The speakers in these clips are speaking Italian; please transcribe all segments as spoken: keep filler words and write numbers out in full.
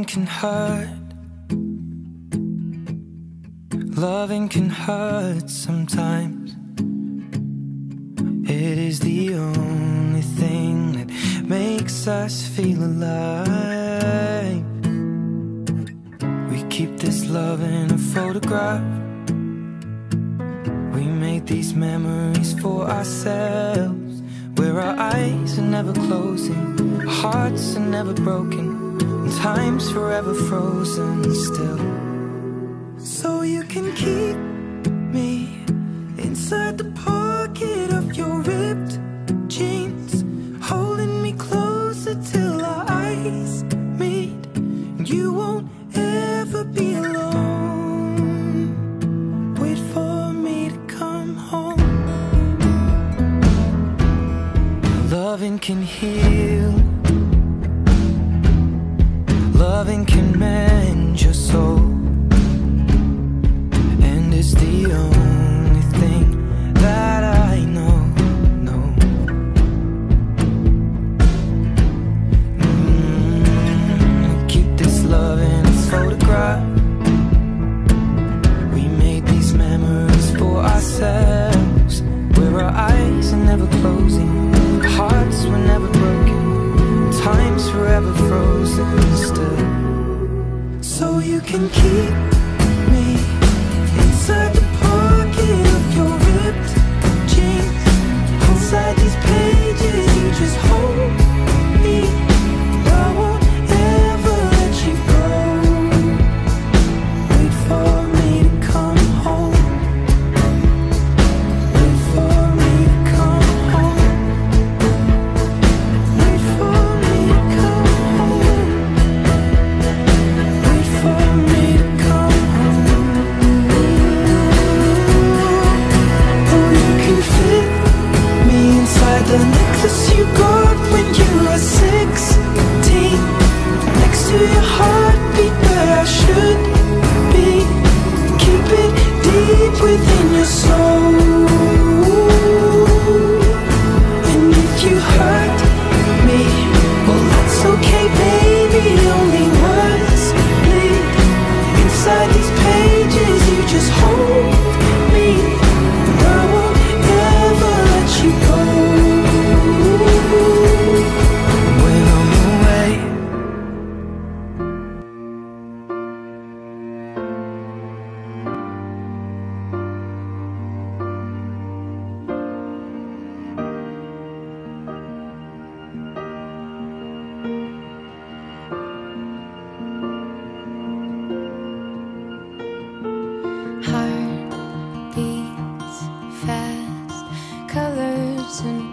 Loving can hurt. Loving can hurt sometimes. It is the only thing that makes us feel alive. We keep this love in a photograph. We made these memories for ourselves, where our eyes are never closing, our hearts are never broken, and time's forever frozen still. So you can keep me inside the pocket of your ripped jeans, holding me closer till our eyes meet, and you won't ever be alone. Wait for me to come home. Loving can heal. Loving can mend your soul. And it's the only thing that I know, know. Mm, keep this love in a photograph. We made these memories for ourselves, where our eyes are never closing, our hearts were never broken, time's forever frozen still. So you can keep me inside the pocket of your ripped jeans, inside these pages you just hold me. I won't ever let you go. Wait for me to come home. Wait for me to come home. Wait for me to come home. Wait for me to come home. Oh, you can fit me inside the necklace you got when you were sixteen, next to your heartbeat where I should be. Keep it deep within your soul. And if you hurt me, well that's okay baby, only words bleed. Inside these pages you just hold me, and I won't ever let you go. When I'm away, Heart beats fast, colors and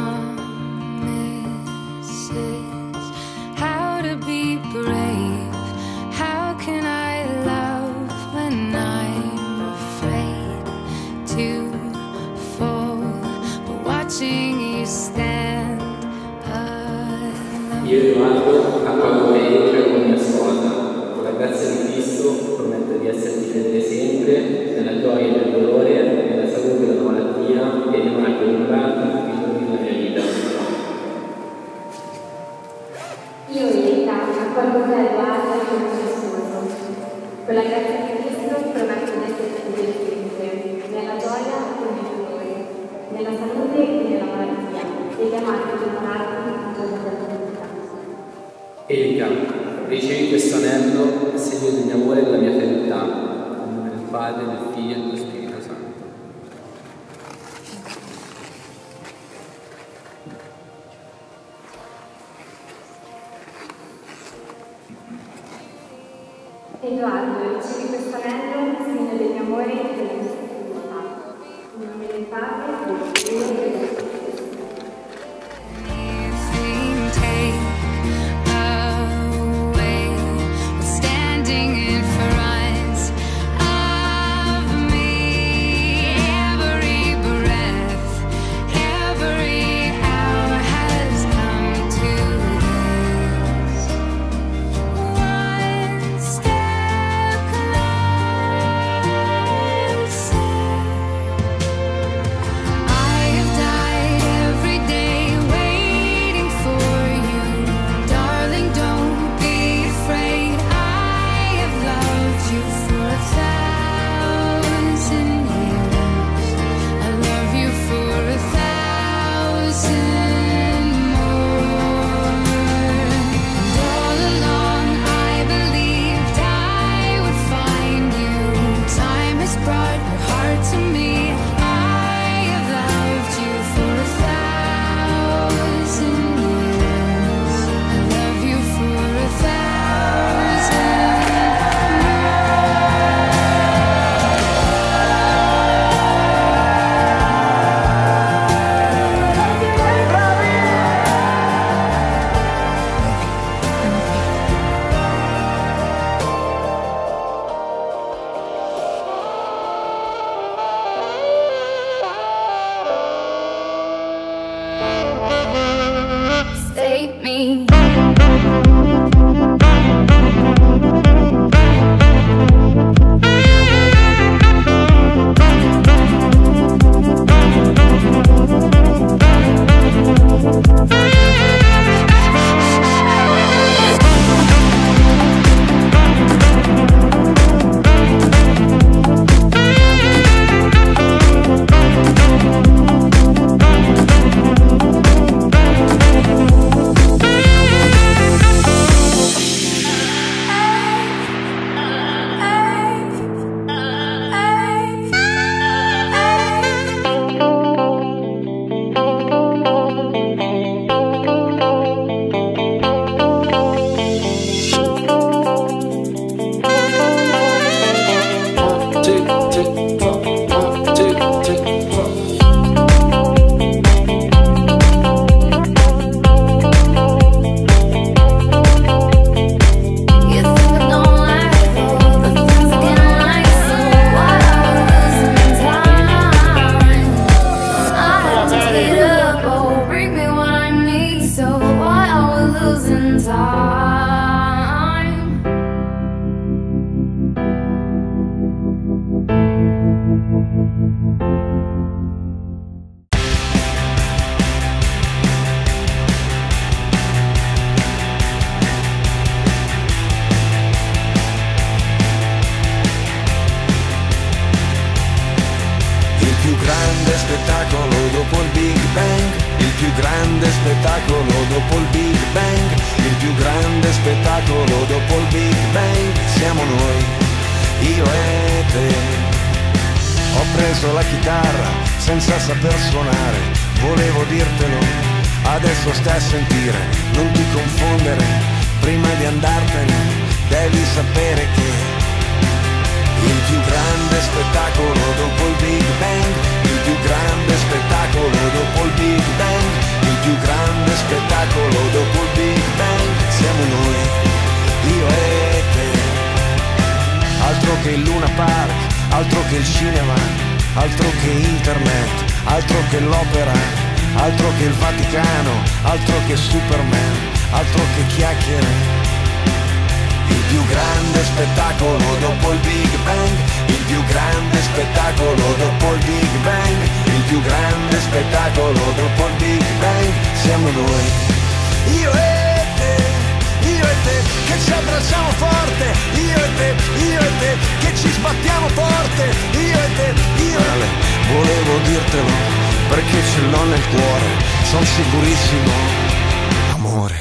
promises. How to be brave, how can I love when I'm afraid to fall, but watching you stand alone. Io Edoardo accolgo te come mia sposa. Con la grazia di Cristo prometto di esserti fedele sempre, nella gioia e nel dolore, nella salute e nella malattia, e di non accumulare tutti i giorni della mia vita. Io in verità accolgo te Edoardo come mio sposo. Con la grazia di Cristo prometto di esserti fedele sempre, nella gioia e nel dolore, nella salute e nella malattia, e di amarti e onorarti tutti i giorni della tua vita. Erika, ricevi questo anello, segno del mio amore e della mia fedeltà. Nel nome del Padre, del Figlio e dello Spirito Santo. Edoardo, ricevi questo anello, segno del mio amore e della mia fedeltà. Nel nome del Padre, del Figlio e dello Spirito Santo. Anything take away what's standing in front of me. Every breath, every hour has come to this. One step closer. me. Spettacolo dopo il Big Bang, il più grande spettacolo dopo il Big Bang, il più grande spettacolo dopo il Big Bang, siamo noi, io e te. Ho preso la chitarra senza saper suonare, volevo dirtelo, adesso stai a sentire, non ti confondere, prima di andartene devi sapere che il più grande spettacolo dopo il Big Bang, il più grande spettacolo dopo il Big Bang, il più grande spettacolo dopo il Big Bang, siamo noi, io e te. Altro che il Luna Park, altro che il cinema, altro che internet, altro che l'opera, altro che il Vaticano, altro che Superman, altro che chiacchiere. Il più grande spettacolo dopo il Big Bang, il più grande spettacolo dopo il Big Bang, il più grande spettacolo dopo il Big Bang, siamo noi, io e te, io e te, che ci abbracciamo forte, io e te, io e te, che ci sbattiamo forte, io e te, io e te. Volevo dirtelo, perché ce l'ho nel cuore, sono sicurissimo, amore.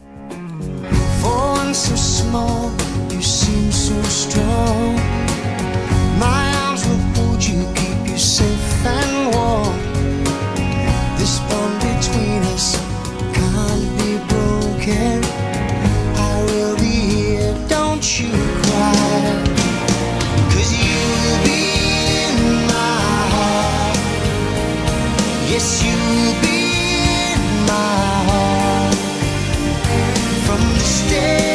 So small, you seem so strong. My arms will hold you, keep you safe and warm. This bond between us can't be broken. I will be here, don't you cry, 'cause you'll be in my heart. Yes, you'll be in my heart from this day.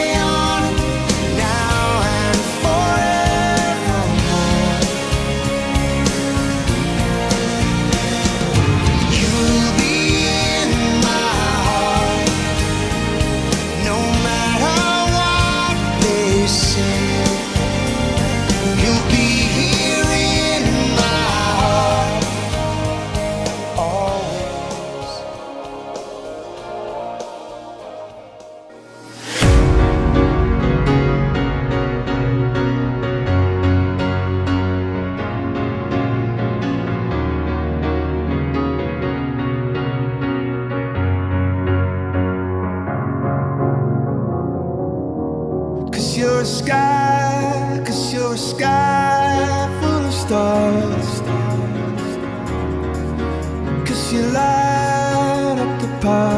You're a sky, 'cause you're a sky full of stars, 'cause you light up the path.